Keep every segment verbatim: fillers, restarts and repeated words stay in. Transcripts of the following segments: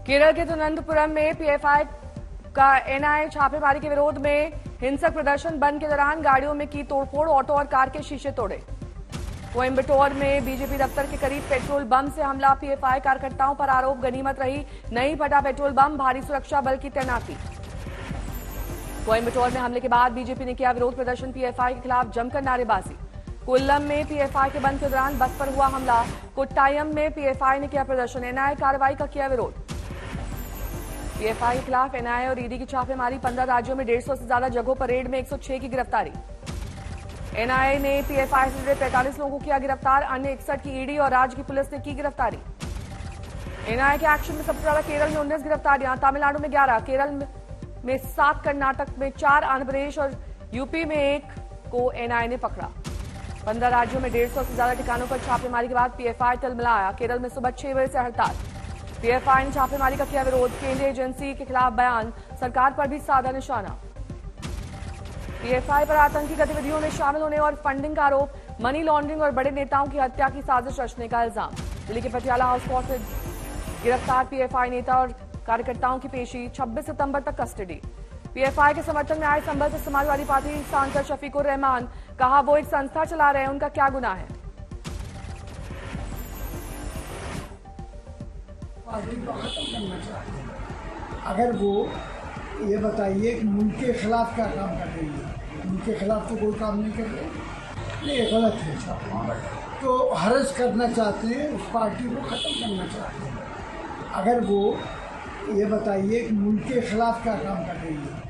केरल के तिरुवनंतपुरम में पीएफआई का एनआईए छापेमारी के विरोध में हिंसक प्रदर्शन बंद के दौरान गाड़ियों में की तोड़फोड़, ऑटो और कार के शीशे तोड़े। कोयम्बटूर में बीजेपी दफ्तर के करीब पेट्रोल बम से हमला, पीएफआई कार्यकर्ताओं पर आरोप, गनीमत रही नहीं फटा पेट्रोल बम, भारी सुरक्षा बल की तैनाती। कोयम्बटूर में हमले के बाद बीजेपी ने किया विरोध प्रदर्शन, पीएफआई के खिलाफ जमकर नारेबाजी। कोल्लम में पीएफआई के बंद के दौरान बस पर हुआ हमला, कोट्टायम में पीएफआई ने किया प्रदर्शन, एनआईए कार्रवाई का किया विरोध। पीएफआई के खिलाफ एनआईए और ईडी की छापेमारी, पंद्रह राज्यों में डेढ़ सौ से ज्यादा जगहों पर रेड में एक सौ छह की गिरफ्तारी। एनआईए ने पीएफआई से जुड़े पैंतालीस लोगों को किया गिरफ्तार, अन्य इकसठ की ईडी और राज्य की पुलिस ने की गिरफ्तारी। एनआईए के एक्शन में सबसे ज्यादा केरल में उन्नीस गिरफ्तारियां, तमिलनाडु में ग्यारह, केरल में सात, कर्नाटक में चार, आंध्र प्रदेश और यूपी में एक को एनआईए ने पकड़ा। पंद्रह राज्यों में डेढ़ सौ से ज्यादा ठिकानों पर छापेमारी के बाद पीएफआई तिलमिलाया, केरल में सुबह छह बजे से हड़ताल। पीएफआई ने छापेमारी का किया विरोध, केंद्रीय एजेंसी के खिलाफ बयान, सरकार पर भी साधा निशाना। पीएफआई पर आतंकी गतिविधियों में शामिल होने और फंडिंग का आरोप, मनी लॉन्ड्रिंग और बड़े नेताओं की हत्या की साजिश रचने का इल्जाम। दिल्ली के पटियाला हाउस कोर्ट में गिरफ्तार पीएफआई नेता और कार्यकर्ताओं की पेशी, छब्बीस सितंबर तक कस्टडी। पीएफआई के समर्थन में आए संभल से समाजवादी पार्टी सांसद शफीकुर रहमान, कहा वो एक संस्था चला रहे हैं, उनका क्या गुनाह है। पार्टी को खत्म करना चाहते हैं। अगर वो ये बताइए कि मुल्क के खिलाफ क्या काम कर रही है, मुल्क के खिलाफ तो कोई काम नहीं कर रही, ये गलत है। तो हरज करना चाहते हैं, उस पार्टी को खत्म करना चाहते हैं। अगर वो ये बताइए कि मुल्क के खिलाफ क्या काम कर रही है।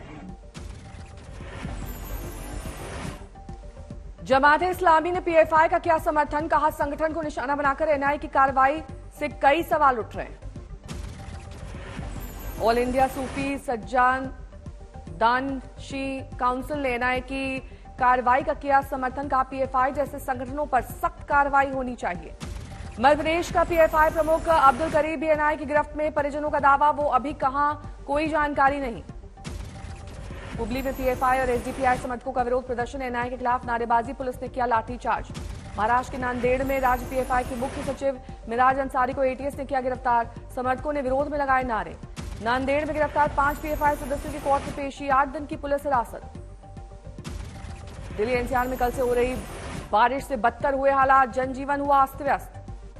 जमात इस्लामी ने पीएफआई का किया समर्थन, कहा संगठन को निशाना बनाकर एनआईए की कार्रवाई से कई सवाल उठ रहे हैं। ऑल इंडिया सूफी सज्जान दानशी काउंसिल ने एनआईए की कार्रवाई का किया समर्थन, कहा पीएफआई जैसे संगठनों पर सख्त कार्रवाई होनी चाहिए। मध्य प्रदेश का पीएफआई प्रमुख अब्दुल करीम भी एनआईए की गिरफ्त में, परिजनों का दावा वो अभी कहां कोई जानकारी नहीं। हुबली में पीएफआई और एसडीपीआई समर्थकों का विरोध प्रदर्शन, एनआईए के खिलाफ नारेबाजी, पुलिस ने किया लाठीचार्ज। महाराष्ट्र के नांदेड़ में राज्य पीएफआई के मुख्य सचिव मिराज अंसारी को एटीएस ने किया गिरफ्तार, समर्थकों ने विरोध में लगाए नारे। नांदेड़ में गिरफ्तार पांच पीएफआई सदस्यों की कोर्ट में पेशी, आठ दिन की पुलिस हिरासत। दिल्ली एनसीआर में कल से हो रही बारिश से बदतर हुए हालात, जनजीवन हुआ अस्त व्यस्त।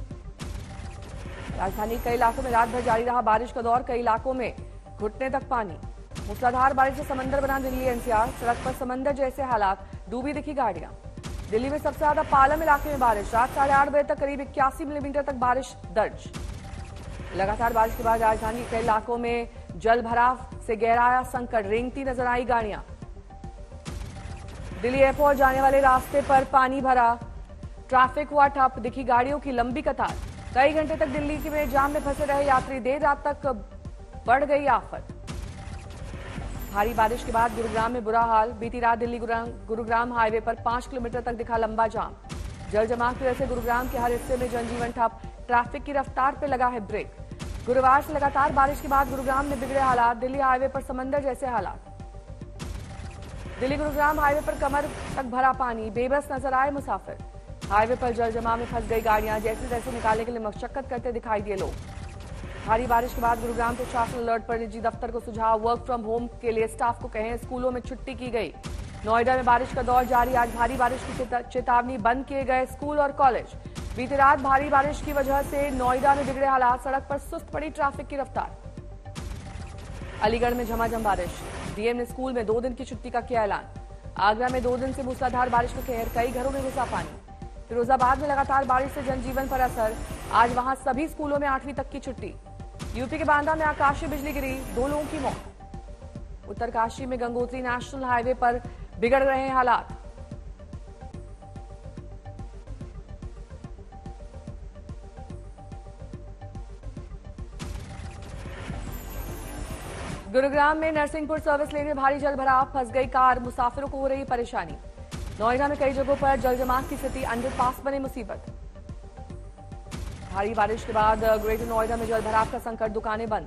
राजधानी कई इलाकों में रात भर जारी रहा बारिश का दौर, कई इलाकों में घुटने तक पानी। मूसलाधार बारिश से समंदर बना दिल्ली एनसीआर, सड़क पर समंदर जैसे हालात, डूबी दिखी गाड़ियां। दिल्ली में सबसे ज्यादा पालम इलाके में बारिश, रात साढ़े आठ बजे तक करीब इक्यासी मिलीमीटर तक बारिश दर्ज। लगातार बारिश के बाद राजधानी के कई इलाकों में जल भराव से गहराया संकट, रेंगती नजर आई गाड़ियां। दिल्ली एयरपोर्ट जाने वाले रास्ते पर पानी भरा, ट्रैफिक हुआ ठप, दिखी गाड़ियों की लंबी कतार। कई घंटे तक दिल्ली में जाम में फंसे रहे यात्री, देर रात तक बढ़ गई आफत। भारी बारिश के बाद गुरुग्राम में बुरा हाल, बीती रात दिल्ली गुरुग्राम हाईवे पर पांच किलोमीटर तक दिखा लंबा जाम। जल जमाव की वजह से गुरुग्राम के हर हिस्से में जनजीवन ठप, ट्रैफिक की रफ्तार पर लगा है ब्रेक। गुरुवार से लगातार बारिश के बाद गुरुग्राम में बिगड़े हालात, दिल्ली हाईवे पर समंदर जैसे हालात। दिल्ली गुरुग्राम हाईवे पर कमर तक भरा पानी, बेबस नजर आए मुसाफिर। हाईवे पर जल जमाव में फंस गई गाड़ियां, जैसे जैसे निकालने के लिए मशक्कत करते दिखाई दिए लोग। भारी बारिश के बाद गुरुग्राम प्रशासन अलर्ट पर, निजी दफ्तर को सुझाव, वर्क फ्रॉम होम के लिए स्टाफ को कहें, स्कूलों में छुट्टी की गई। नोएडा में बारिश का दौर जारी, आज भारी बारिश की चेतावनी, बंद किए गए स्कूल और कॉलेज। बीती रात भारी बारिश की वजह से नोएडा में बिगड़े हालात, सड़क पर सुस्त पड़ी ट्रैफिक की रफ्तार। अलीगढ़ में झमाझम बारिश, डीएम ने स्कूल में दो दिन की छुट्टी का किया ऐलान। आगरा में दो दिन से मूसलाधार बारिश में कहर, कई घरों में घुसा पानी। फिरोजाबाद में लगातार बारिश से जनजीवन पर असर, आज वहां सभी स्कूलों में आठवीं तक की छुट्टी। यूपी के बांदा में आकाशीय बिजली गिरी, दो लोगों की मौत। उत्तरकाशी में गंगोत्री नेशनल हाईवे पर बिगड़ रहे हैं हालात। गुरुग्राम में नरसिंहपुर सर्विस लेन में भारी जल भराव, फंस गई कार, मुसाफिरों को हो रही परेशानी। नोएडा में कई जगहों पर जल जमाव की स्थिति, अंडरपास बने मुसीबत। भारी बारिश के बाद ग्रेटर नोएडा में जल भराव का संकट, दुकानें बंद।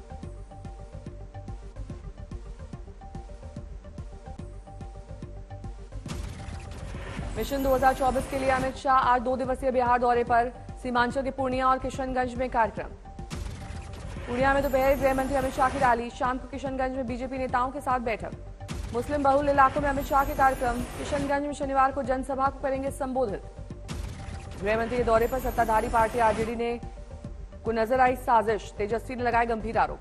मिशन दो हज़ार चौबीस के लिए अमित शाह आज दो दिवसीय बिहार दौरे पर, सीमांचल के पूर्णिया और किशनगंज में कार्यक्रम। पूर्णिया में दोपहर गृह मंत्री अमित शाह की रैली, शाम को किशनगंज में बीजेपी नेताओं के साथ बैठक। मुस्लिम बहुल इलाकों में अमित शाह के कार्यक्रम, किशनगंज में शनिवार को जनसभा को करेंगे संबोधित। गृह मंत्री के दौरे पर सत्ताधारी पार्टी आरजेडी ने को नजर आई साजिश, तेजस्वी ने लगाए गंभीर आरोप।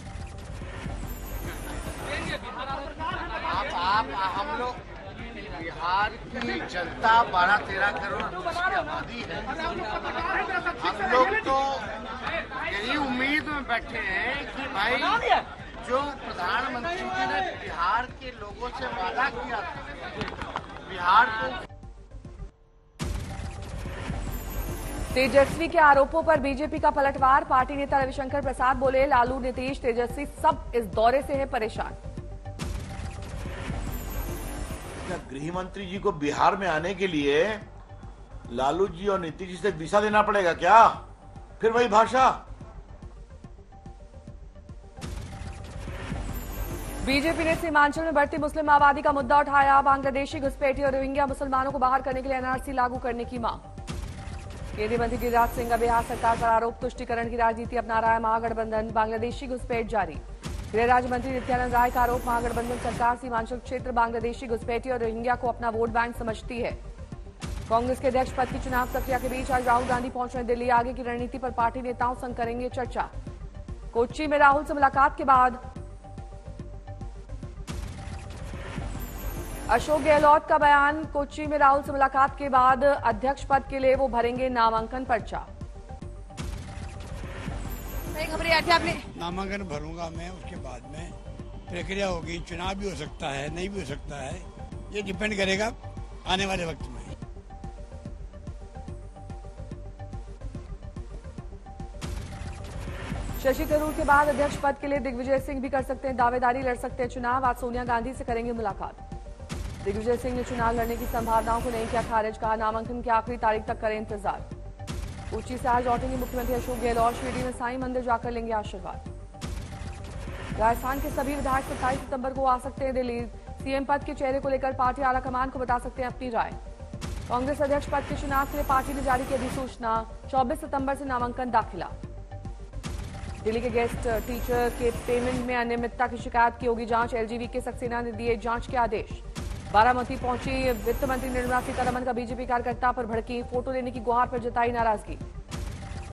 आप आप हम लोग बिहार की जनता बारह तेरह करोड़ की आबादी है। हम लोग तो यही उम्मीद में बैठे हैं कि भाई जो प्रधानमंत्री जी ने बिहार के लोगों से वादा किया था, बिहार को। तेजस्वी के आरोपों पर बीजेपी का पलटवार, पार्टी नेता रविशंकर प्रसाद बोले, लालू, नीतीश, तेजस्वी सब इस दौरे से है परेशान। गृह मंत्री जी को बिहार में आने के लिए लालू जी और नीतीश जी से वीजा देना पड़ेगा क्या? फिर वही भाषा। बीजेपी ने सीमांचल में बढ़ती मुस्लिम आबादी का मुद्दा उठाया, बांग्लादेशी घुसपैठी और रोहिंग्या मुसलमानों को बाहर करने के लिए एनआरसी लागू करने की मांग। केंद्रीय मंत्री गिरिराज सिंह का बिहार सरकार पर आरोप, तुष्टिकरण की राजनीति अपना रहा है महागठबंधन, बांग्लादेशी घुसपैठ जारी। गृह राज्य मंत्री नित्यानंद राय का आरोप, महागठबंधन सरकार सीमांचल क्षेत्र बांग्लादेशी घुसपैठी और रोहिंग्या को अपना वोट बैंक समझती है। कांग्रेस के अध्यक्ष पद की चुनाव प्रक्रिया के बीच आज राहुल गांधी पहुंच रहे दिल्ली, आगे की रणनीति पर पार्टी नेताओं संग करेंगे चर्चा। कोच्चि में राहुल से मुलाकात के बाद अशोक गहलोत का बयान, कोच्चि में राहुल से मुलाकात के बाद अध्यक्ष पद के लिए वो भरेंगे नामांकन पर्चा। खबरें आपने नामांकन भरूंगा मैं, उसके बाद में प्रक्रिया होगी, चुनाव भी हो सकता है, नहीं भी हो सकता है, ये डिपेंड करेगा आने वाले वक्त में। शशि थरूर के बाद अध्यक्ष पद के लिए दिग्विजय सिंह भी कर सकते हैं दावेदारी, लड़ सकते हैं चुनाव। आज सोनिया गांधी से करेंगे मुलाकात। दिग्विजय सिंह ने चुनाव लड़ने की संभावनाओं को नहीं किया खारिज, कहा नामांकन की आखिरी तारीख तक करें इंतजार। कोच्चि से आज लौटेंगे मुख्यमंत्री अशोक गहलोत, शिरडी में साईं मंदिर जाकर लेंगे आशीर्वाद। राजस्थान के सभी विधायक सत्ताईस सितंबर को आ सकते हैं दिल्ली, सीएम पद के चेहरे को लेकर पार्टी आलाकमान को बता सकते हैं अपनी राय। कांग्रेस अध्यक्ष पद के चुनाव के लिए पार्टी ने जारी की अधिसूचना, चौबीस सितंबर से नामांकन दाखिला। दिल्ली के गेस्ट टीचर के पेमेंट में अनियमितता की शिकायत की होगी जांच, एलजीवी के सक्सेना ने दिए जांच के आदेश। बारामती पहुंची वित्त मंत्री निर्मला सीतारमण का बीजेपी कार्यकर्ता पर भड़की, फोटो लेने की गुहार पर जताई नाराजगी।